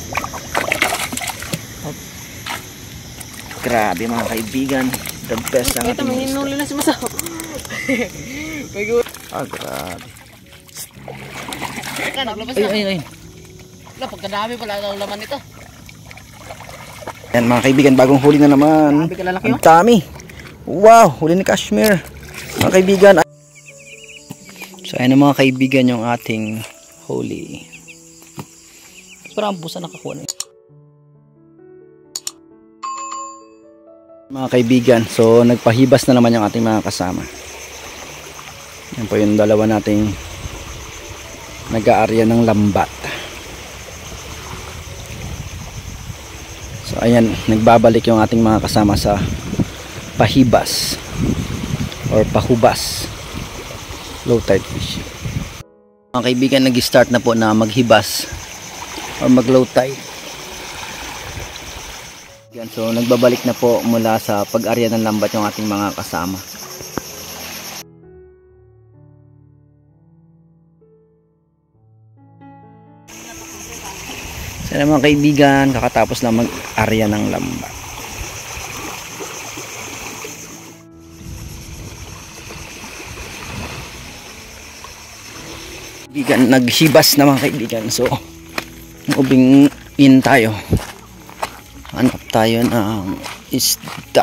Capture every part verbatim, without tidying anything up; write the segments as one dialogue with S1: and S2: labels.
S1: Grabe mga kaibigan, the best ang
S2: ito, may hinuli na si Masaw.
S1: Ah, grabe.
S2: Ka, naglabas
S1: Ay,
S2: na.
S1: ay, ay.
S2: Wala, pagkadami pala ang laman nito.
S1: Yan mga kaibigan, bagong huli na naman.
S2: Grabe kalalaki,
S1: Ang dami. Wow, huli ni Cashmere. Mga kaibigan. So ayan na mga kaibigan yung ating huli. Parang busa nakakuha na. Mga kaibigan, so nagpahibas na naman yung ating mga kasama. Yan po yung dalawa nating nag-aarya ng lambat. So ayan, nagbabalik yung ating mga kasama sa pahibas or pahubas, low tide fishing. Mga kaibigan, nag-start na po na maghibas or mag low tide. Yan, so nagbabalik na po mula sa pag-arya ng lambat yung ating mga kasama. Sana mga kaibigan, kakatapos lang mag-arya ng lambat. Kaibigan, naghibas na mga kaibigan. So moving in tayo. Hanap tayo ng isda.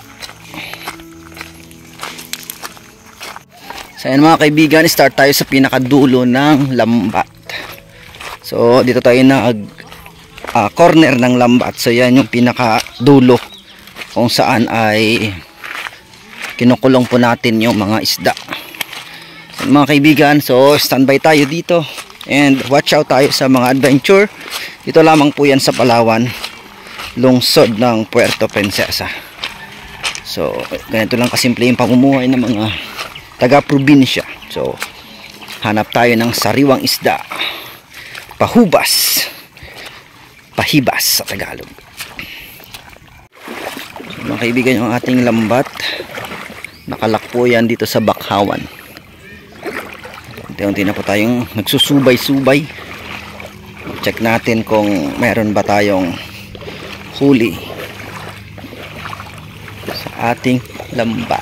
S1: So ayan mga kaibigan, start tayo sa pinakadulo ng lambat. So dito tayo nag uh, corner ng lambat. So yan yung pinakadulo kung saan ay kinukulong po natin yung mga isda. So, mga kaibigan, so standby tayo dito and watch out tayo sa mga adventure. Dito lamang po yan sa Palawan, lungsod ng Puerto Princesa. So ganito lang kasimple yung pamumuhay ng mga taga-probinsya. So hanap tayo ng sariwang isda, pahubas, pahibas sa Tagalog. So, mga kaibigan, yung ating lambat nakalakpo yan dito sa bakhawan. Unti-unti na po tayong nagsusubay-subay. Check natin kung meron ba tayong huli sa ating lambat.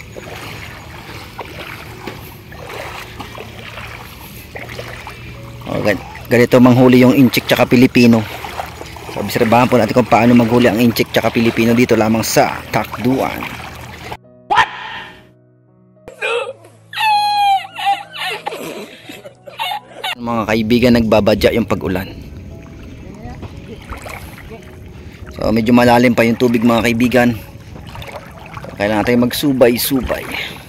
S1: O, ganito manghuli yung inchik tsaka Pilipino. So, obserbahan po natin kung paano maghuli ang inchik tsaka Pilipino dito lamang sa Takduan. What? Mga kaibigan, nagbabadya yung pag-ulan. So medyo malalim pa yung tubig mga kaibigan. Kailangan natin magsubay-subay.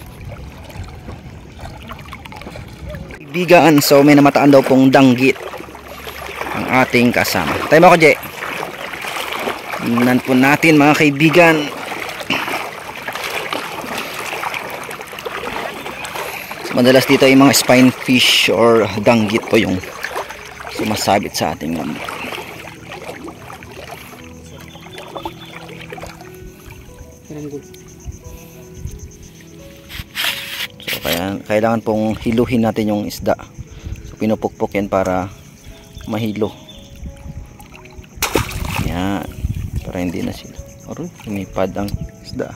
S1: Kaibigan, so may namataan daw pong danggit ang ating kasama. Tayo mo ko, Jay. Tingnan po natin mga kaibigan. So, madalas dito ay mga spine fish or danggit po yung sumasabit sa ating lambat. So kaya kailangan pong hiluhin natin yung isda. So pinupukpok yan para mahilo. Yan, para hindi na sila or lumipad ang isda.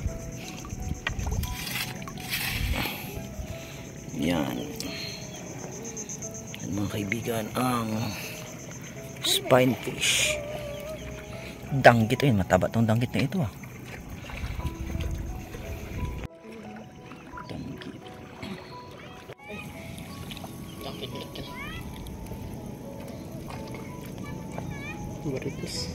S1: Yan. Yan mga kaibigan, ang spine fish. Danggit ito, mataba tong danggit na ito ah.
S2: Baritos.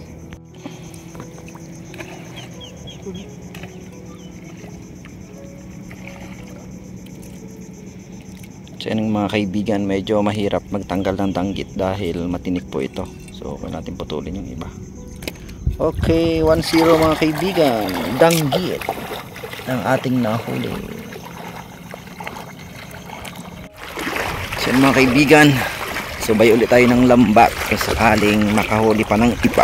S1: So yan mga kaibigan, medyo mahirap magtanggal ng danggit dahil matinik po ito. So kailangan natin putulin yung iba. Okay, one zero mga kaibigan, danggit ang ating nahuli. So yan mga kaibigan, subay ulit tayo ng lambat kung sakaling makahuli pa ng iba.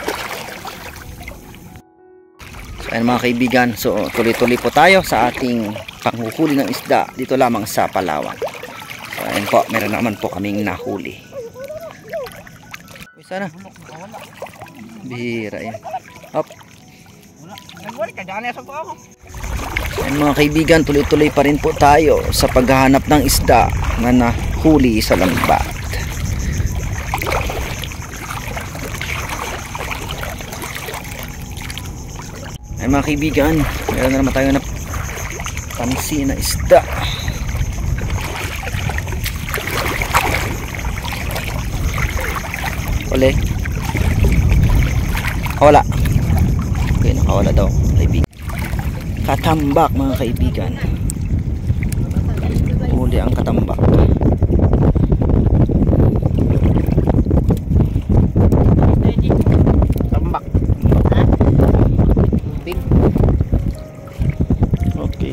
S1: So ayan mga kaibigan, so tuloy-tuloy po tayo sa ating panghuhuli ng isda dito lamang sa Palawan. So ayan po, meron naman po kaming nahuli. Uy, sana Bihira yan. Up.
S2: Nagwari ka, dyan sa po ako.
S1: Ayun mga kaibigan, tuloy-tuloy pa rin po tayo sa paghahanap ng isda na nahuli sa lambat. Ay mga kaibigan, meron na naman tayo na pansin na isda. Uli. Wala. Okay, nakawala daw kaibigan. Katambak mga kaibigan. Uli ang katambak.
S2: Tambak. Big.
S1: Okay.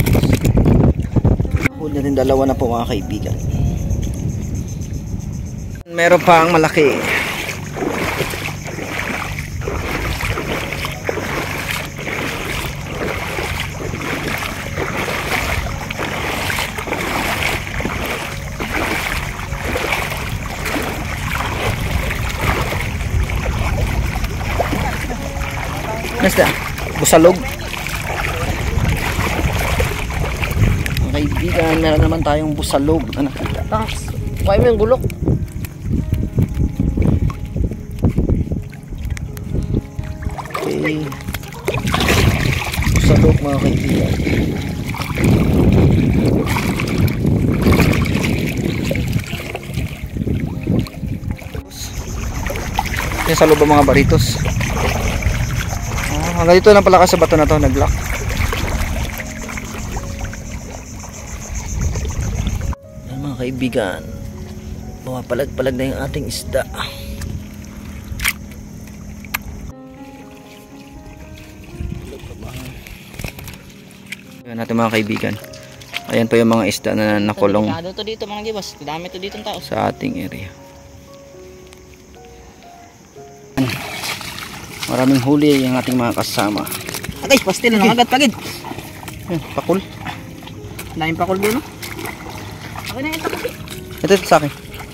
S1: Huli rin dalawa na po mga kaibigan. Meron pa ang malaki. Nasta, busalog. Mga kaibigan, meron naman tayong busalog na nakita.
S2: Tangas. Kuha mo yung gulok.
S1: Okay. Busalog mga kaibigan. Yan sa loob ang mga baritos. Hanggang dito lang pala ka sa bato na to, nag-lock. Yan mga kaibigan, pumapalag-palag na yung ating isda. Yan natin mga kaibigan. Ayan pa yung mga isda na nakulong
S2: Delikado to dito mga gibas. Dami to dito ng tao.
S1: sa ating area. Maraming huli yung ating mga kasama.
S2: Agay, pastil na agad pagid.
S1: Yan, pakul.
S2: Daming pakul doon. Ako na ito kasi.
S1: Ito, ito sa akin.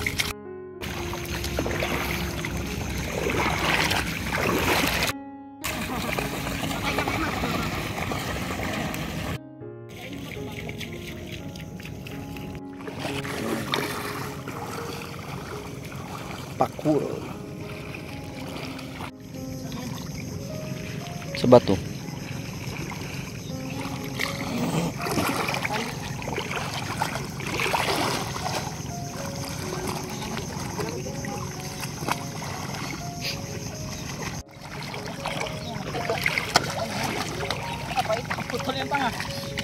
S1: Pakul. Sa bato.
S2: Putol yan pa nga.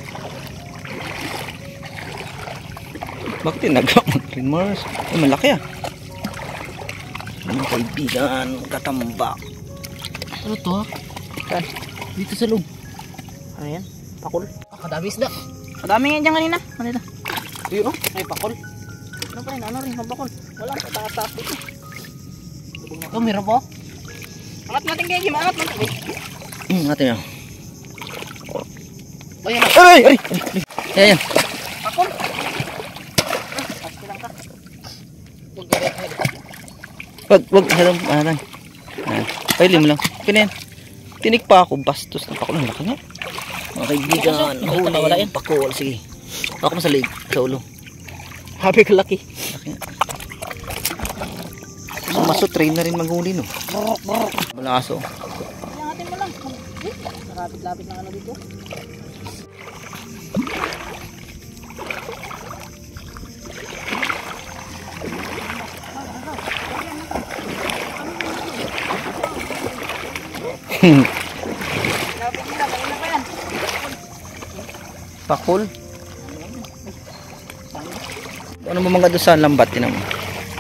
S1: Bakit tinagawa mo rin, Mars? Ay, malaki ah. Mga kaibigan, katambak.
S2: Ano to ha? Saan? Dito sa loob. Ano yan? Pakul. Ah, kadami isda. Kadami yan dyan kanina. Kanina. Yun o. Ay, pakul. Ano pa rin? Ano rin? Pakul. Wala. Taas-taas dito. Ito, meron po. Angat natin kayo, Jim. Angat natin.
S1: Hmm, natin yan.
S2: O, yan.
S1: Ay, ay, ay. Yan, yan.
S2: Pakul. Ah, pasti lang ka. Huwag ka rin.
S1: Wag, wag, harang, harang. Ayan. Paili mo lang. Pina yan. Tinik pa ako, bastos na pakul. Ang laki nga. Mga kaibigan, huli yung pakul. Sige. Ako mo sa leg, sa ulo.
S2: Happy ka laki.
S1: Laki nga. So, maso, train na rin maghuli, no?
S2: Brrrr, brrrr.
S1: Malaso.
S2: Angatin mo lang. Nakapit-lapit ng ano dito. Lapit nila, kanina pa yan.
S1: Pakul. Ano mo mga doon sa lambat, tinan mo.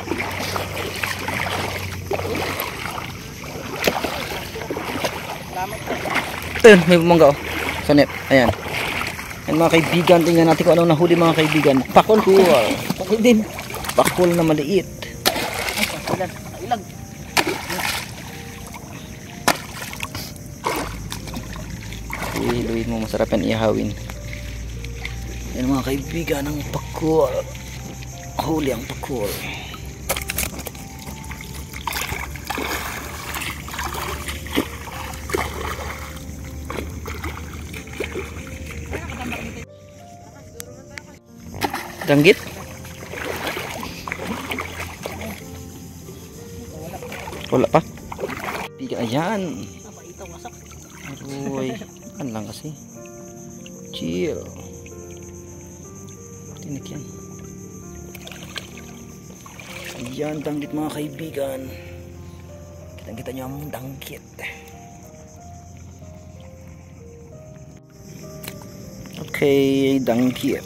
S1: Ito yun, may bumangga oh. Sa net, ayan. Ayan mga kaibigan, tingnan natin kung anong nahuli mga kaibigan. Pakul.
S2: Pakul din.
S1: Pakul na maliit.
S2: Ay, pasilan. Ilag.
S1: Iluin mo, masarap yan ihawin. Ayan mga kaibigan, ang pakul. Huli ang pakul. Danggit? Wala pa? Biga, ayan. Aroy. Ano lang kasi. Chill. Tinik yan. Ayan, danggit mga kaibigan. Kitang-kita nyo ang danggit. Okay, danggit.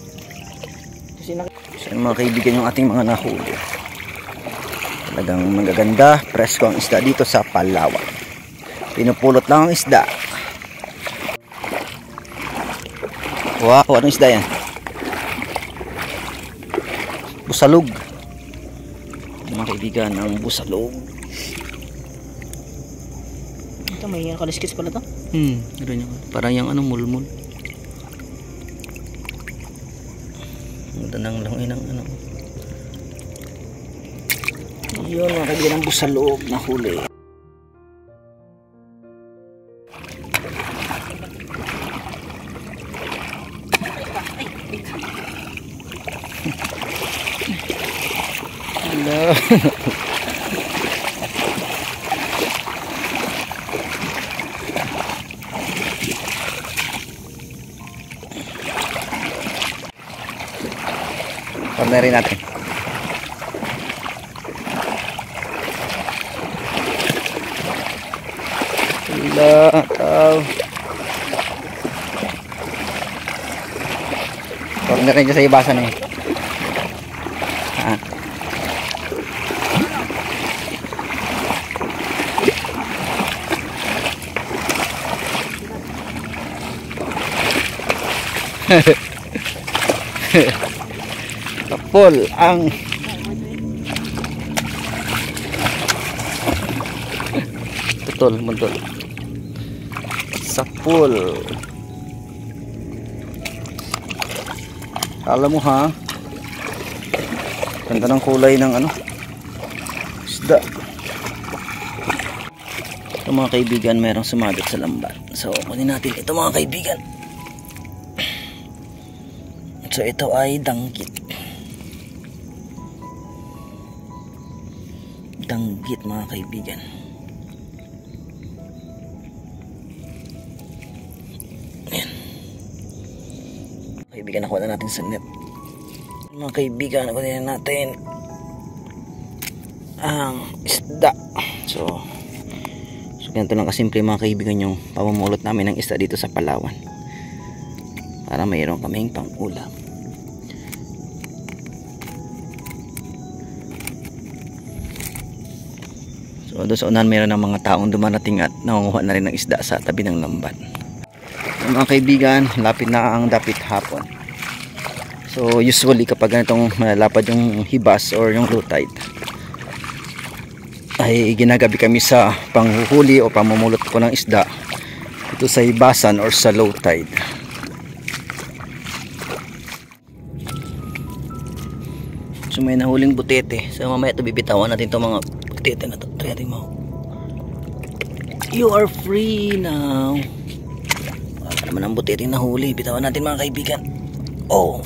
S1: So mga kaibigan, yung ating mga nahuli. Talagang magaganda, presko ang isda dito sa Palawan. Pinupulot lang ang isda. Wow, anong isda yan? Busalog. Mga kaibigan, ang busalog.
S2: Ito may kaliskis pala to.
S1: Hmm, gano'n yan. Parang yung ano, mulmul. Ganda ng langoy ng ano. Yun mga kaibigan, ang busalog na huli. Hello. Cornerin natin. Hello, tao. Cornerin dyan sa ibasan eh. Ha? Kapol ang tutol, muntol. Sapul. Alam mo ha, ganda ng kulay ng ano, isda. Ito mga kaibigan, merong sumagat sa lambat. So kunin natin ito mga kaibigan. So ito ay danggit. Danggit mga kaibigan. Ayan. Kaibigan, nakuha na natin sa net. Mga kaibigan, nakuha na natin ang isda. So, so ganito lang kasimple mga kaibigan yung pamumulot namin ng isda dito sa Palawan. Para mayroon kaming pang-ulam. So doon sa unahan mayroon ng mga taong dumarating at nangunguha na rin ng isda sa tabi ng lambat. So, mga kaibigan, lapit na ang dapit hapon. So usually kapag ganitong malalapad yung hibas or yung low tide, ay ginagabi kami sa panghuhuli o pamumulot ko ng isda dito sa hibasan or sa low tide. So may nahuling butete. So mamaya ito bibitawan natin itong mga butete na ito. Try natin mo. You are free now. Wala naman ang butete nahuli. Bitawan natin mga kaibigan. Oh.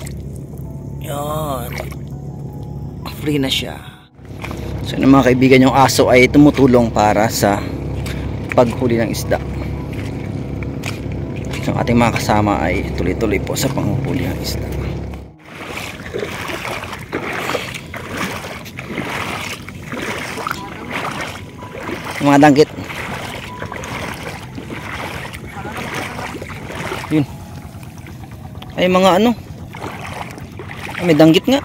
S1: Yan. Free na siya. So yun mga kaibigan, yung aso ay tumutulong para sa paghuli ng isda. So ang ating mga kasama ay tuloy-tuloy po sa panghuli ng isda. Mga danggit. Yun. Ay mga ano. Ay, may danggit nga.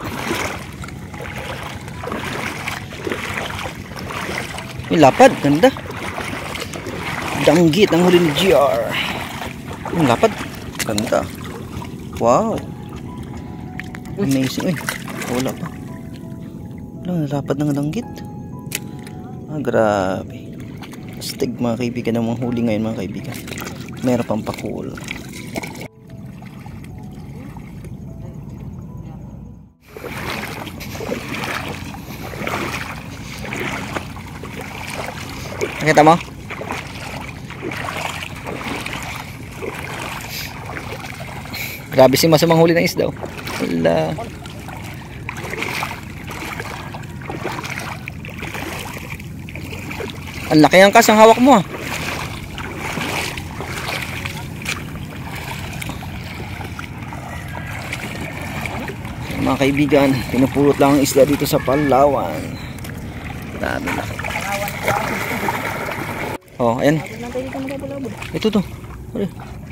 S1: May lapad, ganda. Danggit ang huli ni G R. Yung lapad, ganda. Wow. Amazing. Uy, wala pa. Wala, lapad ng danggit. Ah, grabe. Astig mga kaibigan ng mga huli ngayon mga kaibigan. Meron pang pakul. Nakita mo? Grabe si masamang huli ng isda. Wala. Ang laki ang kas ang hawak mo ah. Mga kaibigan, pinupulot lang ang isda dito sa Palawan. Dami laki. Oh, ayan. Ito to. Ano?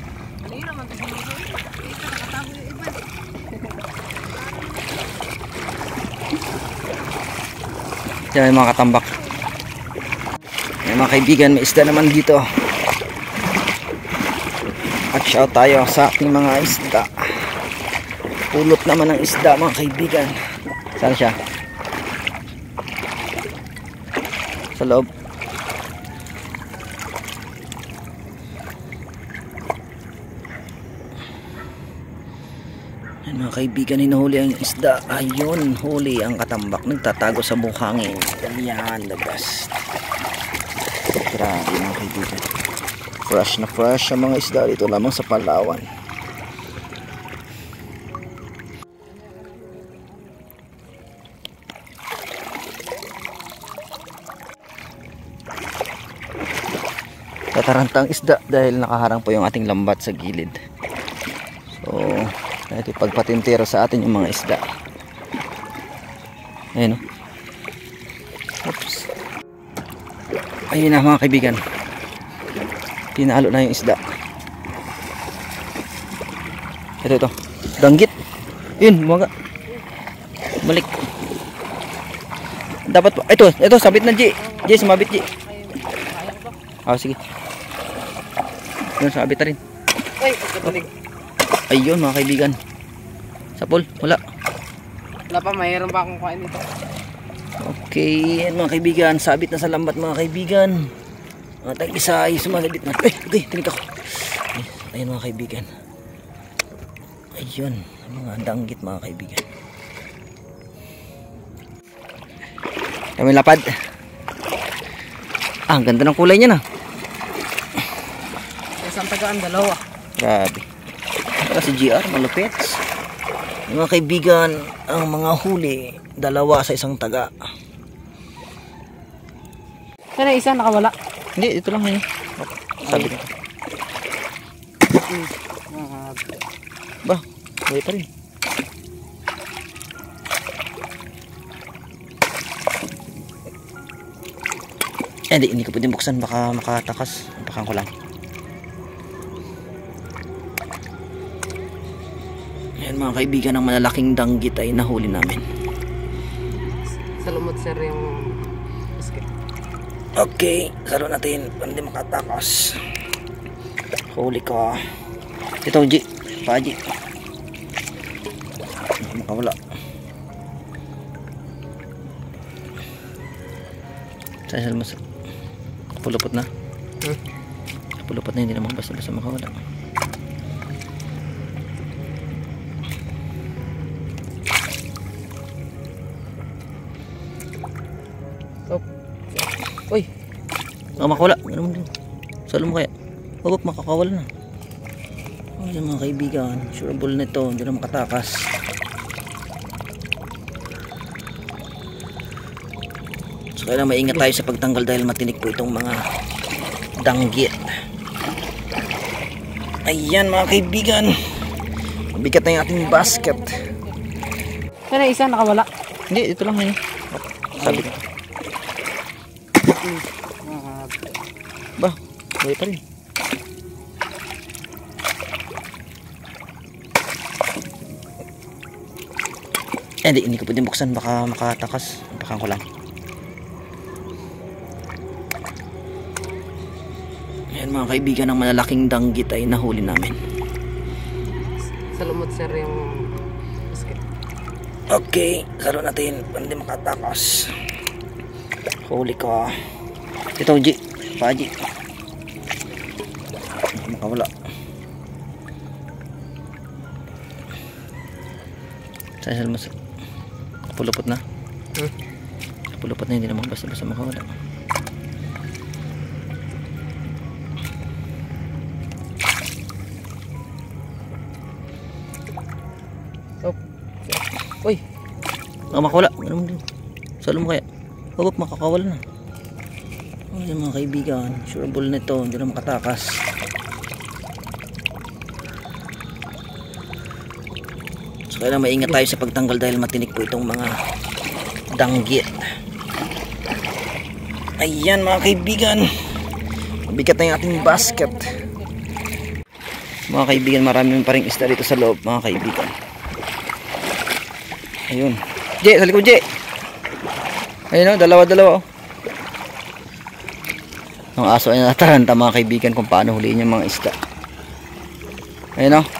S1: Yan mga katambak. Yan mga kaibigan, may isda naman dito. At shout tayo sa ating mga isda. Pulot naman ng isda mga kaibigan. Saan siya? Sa loob. Yan mga kaibigan, hinuhuli ang isda. Ayun, huli ang katambak. Nagtatago sa buhangin. Yan, the best. Grabe mga kaibigan. Fresh na fresh ang mga isda dito lamang sa Palawan. Tatarantang isda dahil nakaharang po yung ating lambat sa gilid. So, nakikipagpatintero sa atin yung mga isda. Ayun o. Oops. Ayun na mga kaibigan. Pinalo na yung isda. Ito ito. Danggit. Yun, bumaga. Balik. Dapat po. Ito, ito sabit na G. G, sumabit G. Ah, sige. Yun, sabit na rin.
S2: Ay, pagkatulig.
S1: Ayun mga kaibigan. Sapol, wala.
S2: Wala pa, mayroon pa akong kain dito.
S1: Okay, yan mga kaibigan. Sabit na sa lambat mga kaibigan. At ang isa ay sumasabit na. Ay, okay, tinig ako. Ayun mga kaibigan. Ayun, mga danggit mga kaibigan. Kami lapad. Ah, ang ganda ng kulay niya na.
S2: Isang tagaan, dalawa.
S1: Grabe. Para si G R, malupit. Mga kaibigan, ang mga huli, dalawa sa isang taga.
S2: Kaya isa nakawala.
S1: Hindi, ito lang ngayon. Sabi ko. Ba, buhay pa rin. Eh, di, hindi ko pwede buksan. Baka makatakas. Baka ko lang. Ayan mga kaibigan, ang malalaking danggit ay nahuli namin.
S2: Sa lumot sir yung basket.
S1: Okay, saro natin. Hindi makatakas. Huli ko. Ito, G. Pa-G. Makawala. Saan siya mas... Pulupot na. Hmm? Pulupot na, hindi naman basta-basta makawala.
S2: Oh. Uy.
S1: Ah, makawala. Ano mo din? Salo mo kaya? Huwag makakawala na. Oh, yan mga kaibigan. Sureable na ito. Hindi na makatakas. So kailangan maingat tayo sa pagtanggal dahil matinik po itong mga danggit. Ayan mga kaibigan. Mabigat na yung ating basket.
S2: Kaya isa nakawala.
S1: Hindi, ito lang ngayon. Sabi ko. Ba, buhay pa rin. Eh, hindi, hindi ko pwede buksan. Baka makatakas. Baka ko lang. Ayan mga kaibigan, ang malalaking danggit ay nahuli namin.
S2: Sa lumot sir yung basket.
S1: Okay, saro natin. Hindi makatakas. Huli ko. Ito, G. Pa-G. Makawala. Saan siya mas... Pulupot na. Hmm? Pulupot na, hindi naman basta-basta makawala.
S2: Oh. Uy.
S1: Ah, makawala. Ano mo din? Salo mo kaya? Huwag makakawala na. Oh, Ayan mga kaibigan, sureable nito, hindi na makatakas. So kailangan maingat tayo sa pagtanggal dahil matinik po itong mga danggit. Ayan mga kaibigan, mabigat na yung ating basket. Mga kaibigan, marami pa rin isda dito sa loob mga kaibigan. Ayun, Je, sa likod Je. Ayun o, dalawa dalawa o. Ang aso ay nataranta mga kaibigan kung paano huliin yung mga isda. Ayun o.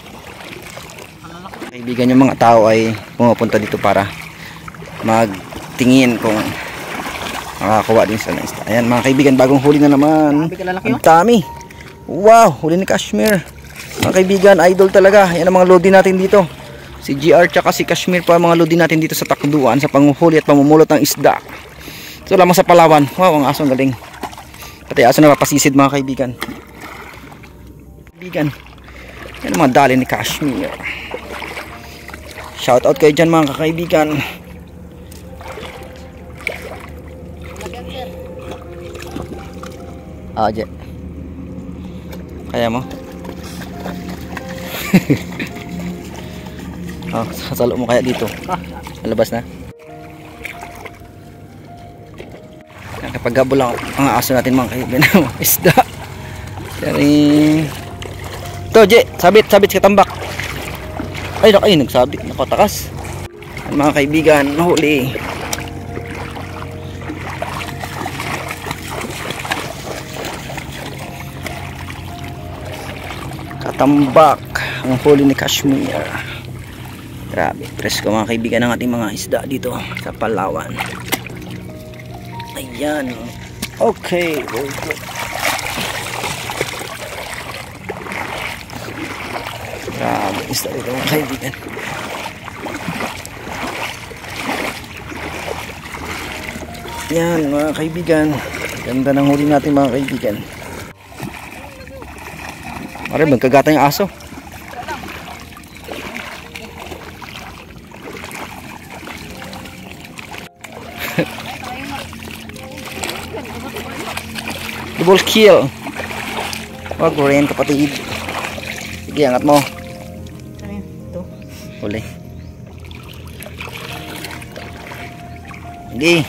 S1: Kaibigan, yung mga tao ay pumupunta dito para magtingin kung makakakuha din sa isda. Ayan mga kaibigan, bagong huli na naman. Ang dami. Wow, huli ni Kashmir. Mga kaibigan, idol talaga. Yan ang mga lodi natin dito. Si G R tsaka si Kashmir pa mga lodi natin dito sa takduan sa panguhuli at pamumulot ng isda. So lamang sa Palawan. Wow, ang aso ang galing. Pati aso napapasisid mga kaibigan. Kaibigan. Yan ang mga dali ni Kashmir. Shout out kayo dyan mga kakaibigan. Ah, Je. Kaya mo? Oh, sasalo mo kaya dito? Nalabas na? Kapag gabo lang ang aso natin mga kaibigan. Isda. Dari. Ito, Je. Sabit, sabit sa tambak. Ay, ay, nagsabit. Nakatakas. Mga kaibigan, nahuli. Katambak ang huli ni Kashmir. Grabe, presko mga kaibigan ng ating mga isda dito sa Palawan. Ayan. Okay, very good. Grabe, isda dito mga kaibigan. Yan mga kaibigan, ganda ng huli natin mga kaibigan. Mare, magkagata yung aso. Double kill. Wag mo rin kapatid. Sige, angat mo.
S2: Ito.
S1: Huli. Sige.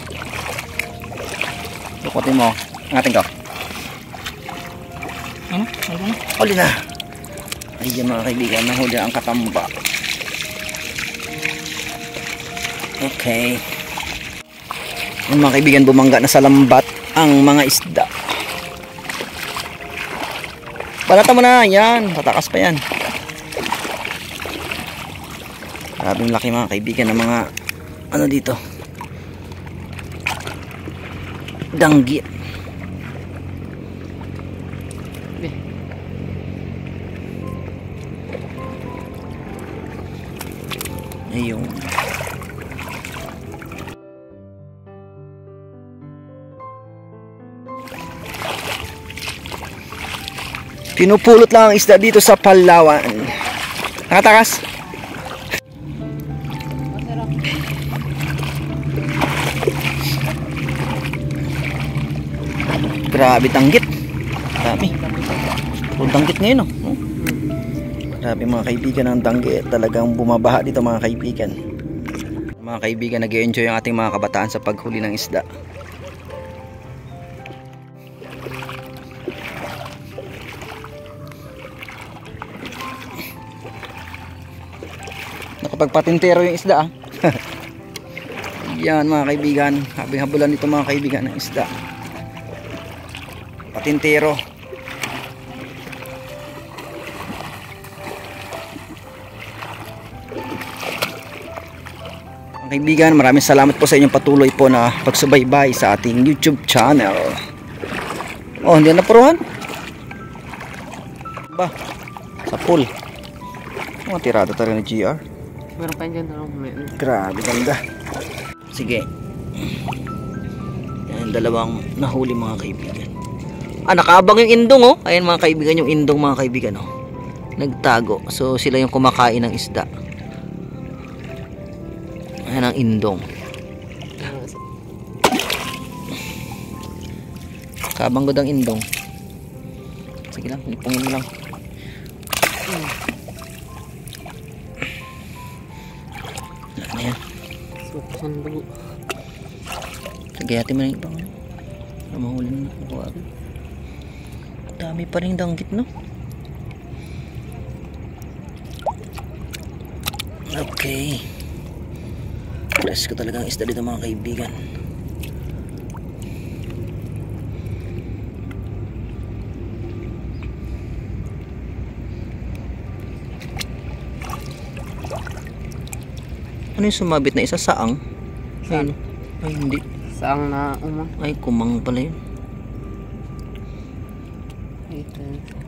S1: Lukutin mo. Angatin ko.
S2: Ano? Ano?
S1: Huli na. Ayan mga kaibigan, nahuli ang katamba. Okay. Yung mga kaibigan, bumangga na sa lambat ang mga isda. Balata mo na, yan. Tatakas pa yan. Grabing laki mga kaibigan ng mga ano dito. Danggit. Ayun. Pinupulot lang ang isda dito sa Palawan. Nakatakas. Grabe danggit. Dami. Puro danggit ngayon oh. Grabe mga kaibigan ang danggit. Talagang bumabaha dito mga kaibigan. Mga kaibigan, nag-enjoy ang ating mga kabataan sa paghuli ng isda. Nakapagpatintero yung isda ah. Yan mga kaibigan, habing-habulan nito mga kaibigan ng isda. Patintero. Mga kaibigan, maraming salamat po sa inyong patuloy po na pagsubaybay sa ating YouTube channel. Oh, hindi na napuruhan. Ba, sa pool. Mga tirada talaga ni G R.
S2: Meron pa dyan.
S1: Grabe, ganda. Sige. Yan, dalawang nahuli mga kaibigan. Ah, nakaabang yung indong oh. Ayan mga kaibigan, yung indong mga kaibigan oh. Nagtago. So, sila yung kumakain ng isda. Ayan ang indong. Kabanggod ang indong. Sige lang, lipungin mo lang. Wala na yan.
S2: Sukusan dugo.
S1: Sige, hati mo na yung ibang ano. Para mahuli na nakuha agad. Dami pa rin danggit, no? Okay. Press ko talagang isda dito mga kaibigan. Ano yung sumabit na isa? Saang? Ayun. Ay, hindi.
S2: Saang na umang.
S1: Ay, kumang pala yun.
S2: Ito.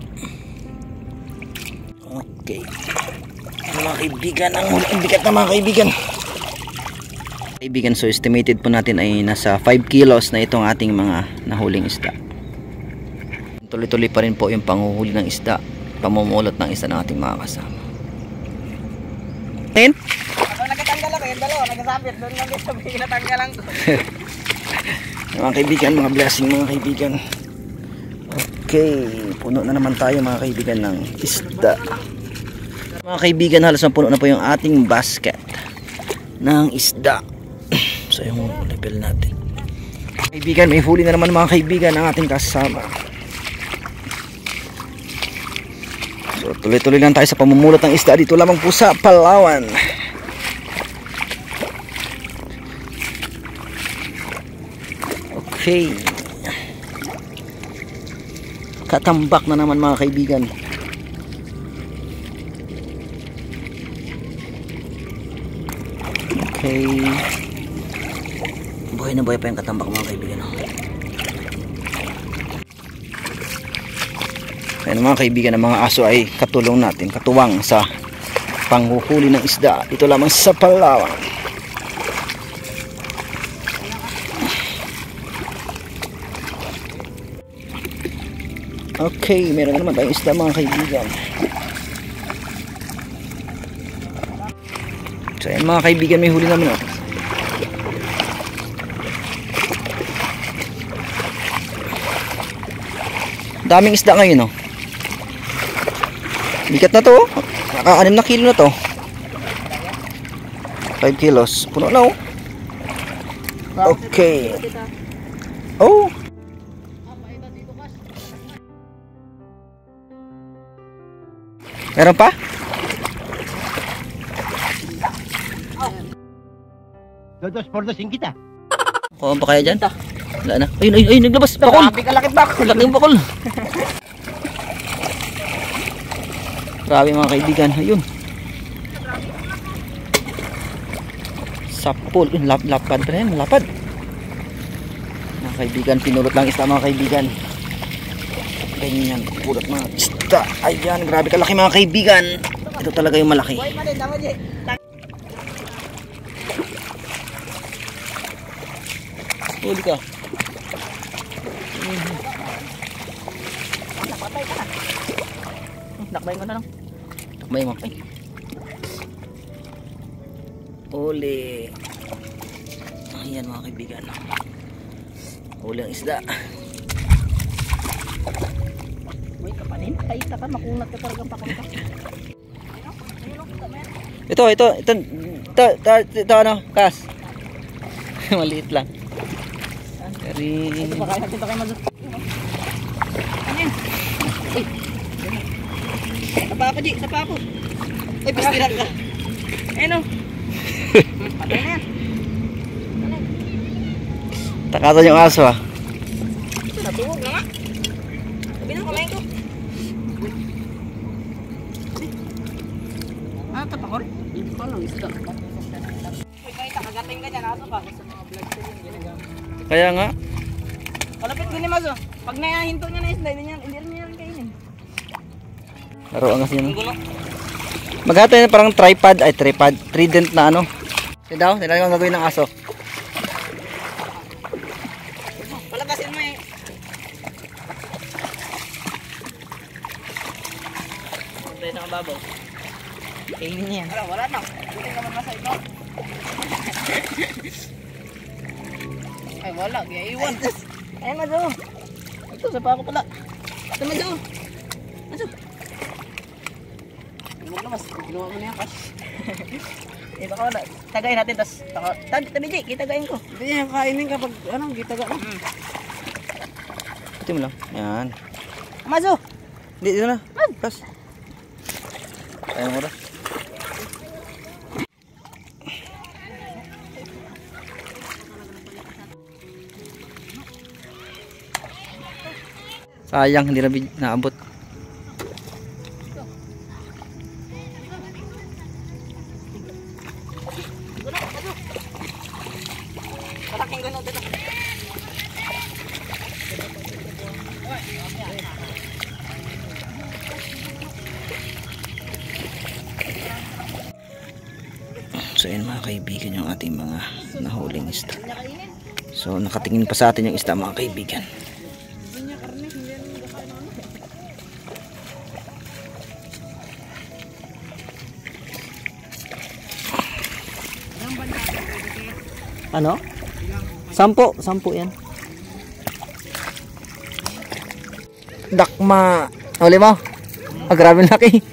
S1: Okay. Ano mga kaibigan? Ang huling bigat na mga kaibigan. Kaibigan, so estimated po natin ay nasa five kilos na itong ating mga nahuling isda. Tuloy-tuloy pa rin po yung panguhuli ng isda, pamumulot ng isda ng ating mga kasama. Ten?
S2: Ako nagtatanggal ako, yung dalawa, nagsasabit. Doon lang dito, may natanggalan ko.
S1: Mga kaibigan, mga blessing mga kaibigan. Okay, puno na naman tayo mga kaibigan ng isda. Mga kaibigan, halos na puno na po yung ating basket ng isda. So yung level natin. Kaibigan, may huli na naman mga kaibigan ang ating kasama. So tuloy-tuloy lang tayo sa pamumulot ng isda dito lamang po sa Palawan. Okay. Katambak na naman mga kaibigan. Okay. Buhay na buhay pa yung katambak mga kaibigan. Ayan mga kaibigan, ang mga aso ay katulong natin, katuwang sa panghuhuli ng isda dito lamang sa Palawan. Okay, meron na naman tayong isda mga kaibigan. So ayan mga kaibigan, may huli naman ako. Daming isda ngayon, no? Bigat na to, naka-anim na kilo na to. five kilos, puno na, oh. Okay. Oh. Meron pa?
S2: Dos por dos yung kita.
S1: Kuha pa kaya dyan? Wala na. Ayun, ayun, ayun, naglabas. Bakol!
S2: Grabe ka lakit bakol.
S1: Laking bakol. Grabe mga kaibigan. Ayun. Sapol. Yun, lap lapad pa rin. Lapad. Mga kaibigan, pinulot lang isda mga kaibigan. Ganyan, pulot mga isda. Ayan, grabe kalaki mga kaibigan. Ito talaga yung malaki. Huli ka.
S2: Napatay ka na. Nakbay ko na lang.
S1: Takbay mo. Ay. Huli. Ayan mga kaibigan. Huli ang isda.
S2: Uy, kapanin. Kaita ka, makunat ka talagang pakul ka.
S1: Ito, ito, ito, ito, ito, ito, ano, kas. Maliit lang. Dari.
S2: Ito pa kaya, ito kaya mag... Ano yan? Uy. Sapa ako, Di. Sapa ako. Uy, pastiran ka. Ayun o. Patay na yan.
S1: Takasan yung aso ah.
S2: Ito, natuwag na nga. Sabi na, kumain ko. Ah, tapakol? Hindi ko lang, isda. Uy, kahit nakagating ka dyan, aso ka. Sa mga vlog ko yun, ginagamit.
S1: Kaya nga.
S2: Kalapit din ni Mazo. Pag nahinto niya na isda, hindi niya, hindi rin niya rin kainin.
S1: Laruan kasi
S2: Ang
S1: yun.
S2: gulo.
S1: Maghata yun parang tripod, ay tripod, trident na ano. Yan daw, nilagay ang gagawin ng aso.
S2: Palagasin mo eh. Pwede na kababaw. Kainin niya yan. Wala, wala na. Buti naman nasa ito. Ay, wala. Kaya iwan. Ay, Mazo. Ito, sa pa ako pala. Ito man doon. Aso. Huwag namas. Ginawa mo na yan, Kas. Eh, baka wala. Tagayin natin, tas tabi, tabi, di, kitagayin ko.
S3: Hindi yan kainin kapag ano, gitaga na.
S2: Hmm.
S1: Pati mo lang. Yan.
S2: Maso!
S1: Hindi, dito na. Kas. Kaya mo rin. Sayang, hindi na big- naabot.
S2: Malaking ganun dito.
S1: So yun mga kaibigan yung ating mga nahuling isda. So nakatingin pa sa atin yung isda mga kaibigan.
S2: Ano? Sampo, sampo yan.
S1: Dakma. Huli mo? Ah, grabe laki.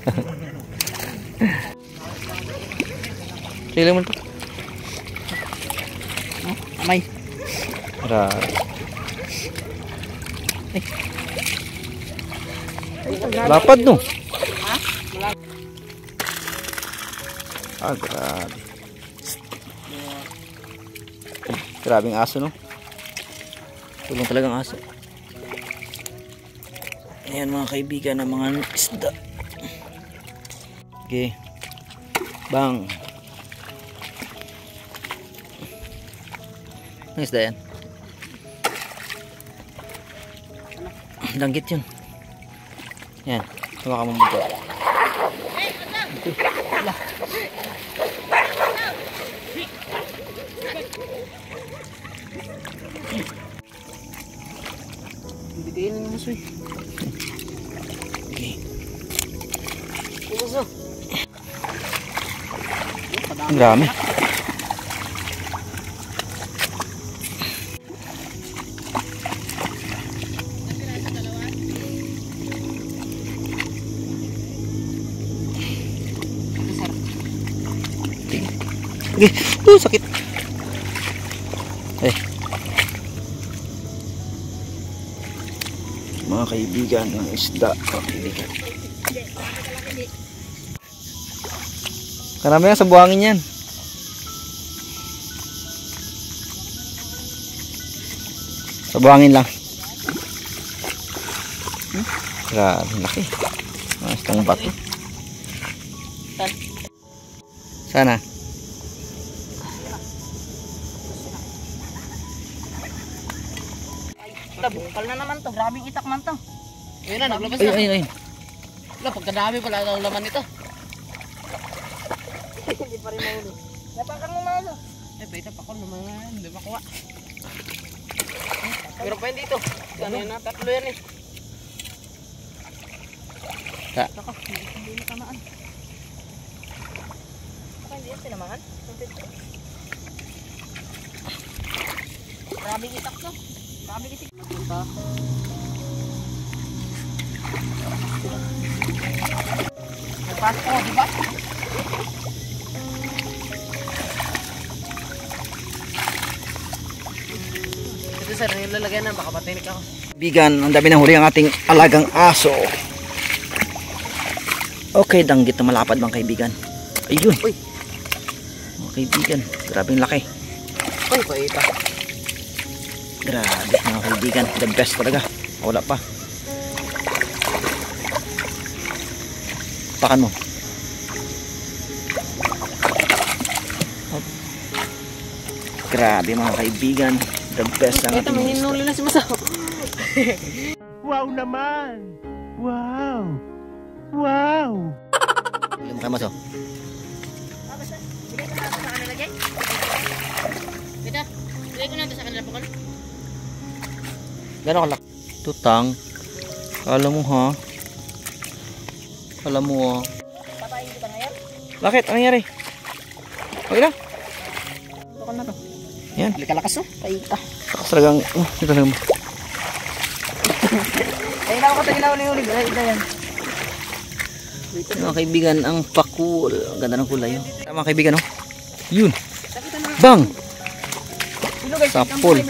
S1: Sige mo ito.
S2: Amay.
S1: Grabe. Lapad no?
S2: Ha?
S1: Ah, grabe. Grabing aso no? Tulong talagang aso. Ayan mga kaibigan ng mga isda. Okay. Bang. Ang isda yan? Langgit yun. Yan. Hawakan mo mo ito.
S2: Hindi kainin mo maso eh.
S1: Okay.
S2: Maso.
S1: Ang dami. Okay. Uh, sakit. Eh. Mga kaibigan ng isda, mga kaibigan. Karami yan sa buhangin yan. Sa buhangin lang. Hmm? Grabe, laki. Mas itong bato. Sana.
S2: Ito, bungkal na naman to. Grabing itak man to.
S3: Ayun na, naglabas
S1: Ay,
S3: na.
S1: ay, ay.
S3: Wala, pagkadami pala ang laman nito.
S2: Hindi pa rin mahuli. Napakan mo maso.
S3: Eh, pwede pa ko naman nga. Hindi makuha. Pero pa yun dito. Ano yun na? Tatlo yan eh.
S1: Ta.
S2: Saka, hindi na tamaan. Saka, hindi yan tinamaan. Grabing itak to. Grabing itak. Punta. Nagpasok ko, diba?
S3: Ito sir, yung lalagyan na. Baka patinik ako.
S1: Kaibigan, ang dami ng huli ang ating alagang aso. Okay, danggit na malapad bang kaibigan. Ayun.
S2: Uy.
S1: Mga kaibigan, grabing laki.
S2: Uy, paita.
S1: Grabe mga kaibigan, the best talaga. Wala pa. Pakan mo. Hop. Grabe mga kaibigan, the best ang
S3: Ito,
S1: ating
S3: may
S1: isda.
S3: hinuli na si Masaw.
S4: Wow naman! Wow! Wow!
S1: Ilan ka maso?
S2: Bigay ko na ito sa kanila, Jay. Dito, bigay ko na ito sa kanila, Pakol.
S1: Gano'n kalak? Tutang. Kala mo ha? Kala mo ha?
S2: Patayin kita ngayon.
S1: Bakit? Ano nangyari? Okay na?
S2: Pakol na to.
S1: Yan.
S2: Bili ka lakas, oh. Paita.
S1: Takas talagang, oh, ito lang.
S2: Ay, naku, tagin na uli-uli. Ay, ito yan.
S1: Mga kaibigan, ang pakul. Ang ganda ng kulay. Oh. Mga kaibigan, oh. Yun. Bang!
S2: Sino guys?
S1: Sapol.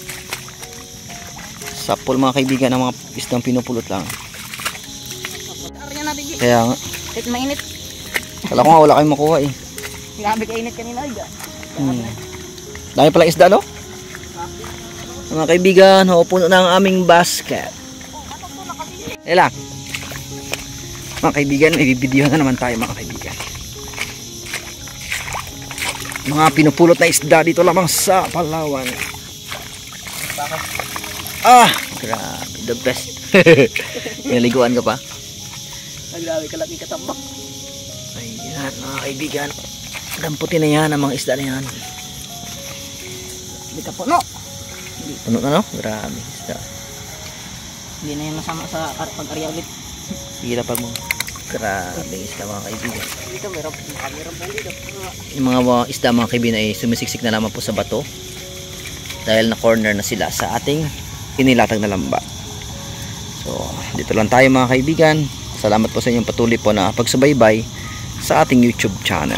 S1: Sapol mga kaibigan, ang mga isdang pinupulot lang.
S2: Aryan natin, G.
S1: Kaya nga.
S2: Kahit mainit.
S1: Kala ko nga wala kayong makuha eh.
S2: Grabe kainit kanina, G.
S1: Hmm. Dami palang isda, no? Mga kaibigan, ho, puno na ang aming basket. Eh lang. Mga kaibigan, may bibidyohan na naman tayo mga kaibigan. Mga pinupulot na isda dito lamang sa Palawan. Ah, grabe, the best. Naliguan ka pa?
S2: Grabe ka laki katambak.
S1: Ayan mga kaibigan, damputin na yan ang mga isda na yan.
S2: Hindi ka puno.
S1: Puno na, no? Grabe isda.
S2: Hindi na yan masama sa pag-arya ulit.
S1: Sige na pag mo. Grabe isda mga kaibigan.
S3: Dito, meron meron pa dito.
S1: Yung mga mga isda mga kaibigan ay sumisiksik na naman po sa bato. Dahil na corner na sila sa ating inilatag na lambat. So, dito lang tayo mga kaibigan. Salamat po sa inyong patuloy po na pagsubaybay sa ating YouTube channel.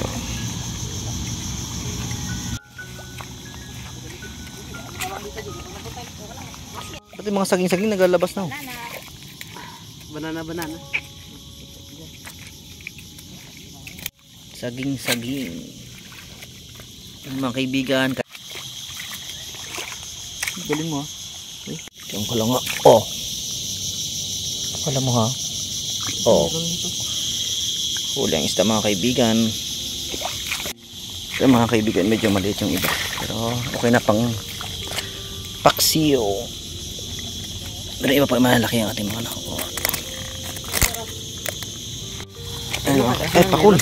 S1: Pati mga saging-saging naglalabas na. Oh.
S3: Banana, banana.
S1: Saging-saging. Mga kaibigan. Galing mo ha. Uy, diyan ko lang ha. Oh. Akala mo ha. Oh. Huli ang isda mga kaibigan. Pero mga kaibigan, medyo maliit yung iba. Pero okay na pang paksiyo. Pero iba pa malalaki ang ating mga nakuha. Ayun, eh, pakul.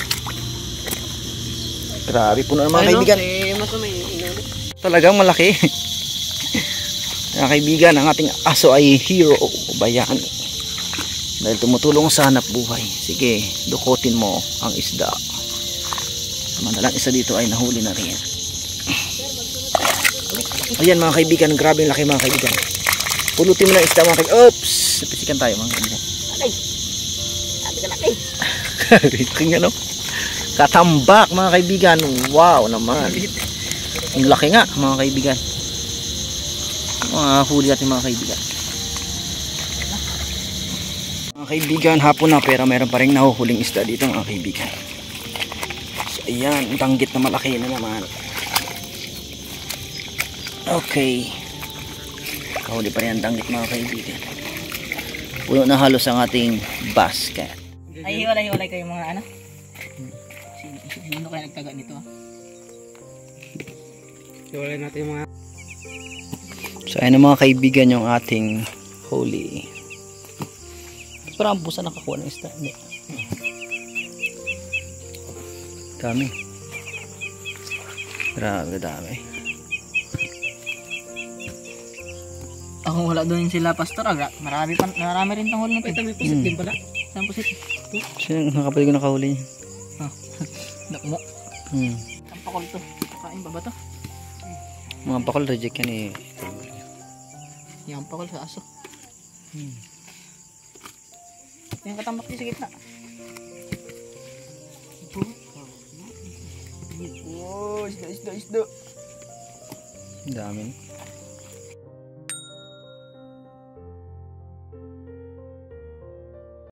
S1: Grabe po na mga kaibigan.
S3: Eh, mas may inano.
S1: Talagang malaki. Mga kaibigan, ang ating aso ay hero o bayani. Dahil tumutulong sa hanap buhay. Sige, dukutin mo ang isda. Samantalang isa dito ay nahuli na rin. Ayan mga kaibigan, grabe yung laki mga kaibigan. Pulutin mo lang isda mga kaibigan. Oops! Napisikan tayo mga kaibigan.
S2: Alay! Sabi ka laki.
S1: King ano? Katambak mga kaibigan. Wow naman. Ang laki nga mga kaibigan. Mga huli natin mga kaibigan. Mga kaibigan, hapon na pero meron pa rin nahuhuling isda dito mga kaibigan. So ayan, tanggit na malaki na naman. Okay. Kahuli pa rin ang tanggit mga kaibigan. Puno na halos ang ating basket.
S2: Ay, hiwalay-hiwalay kayo mga ano? Sino, sino kaya nagtaga nito?
S3: Iwalay natin yung mga...
S1: So ayan mga kaibigan yung ating huli. Parang busa nakakuha ng isda. Hindi. Dami. Grabe dami.
S2: Ako wala doon sila pastor. Aga. Marami, pa, marami rin tang huli nito.
S3: Ito, may pusit
S1: Hmm.
S3: din pala.
S2: Saan pusit?
S1: Sino nakapalik ko nakahuli niya?
S2: Nakmo.
S1: Hmm.
S2: Ang pakol to. Kain ba ba to?
S1: Mga bakal reject yan eh.
S2: Yung pakol sa aso.
S1: Hmm.
S2: Yung katambak din sa gitna. Oh, isda, isda, isda.
S1: Dami.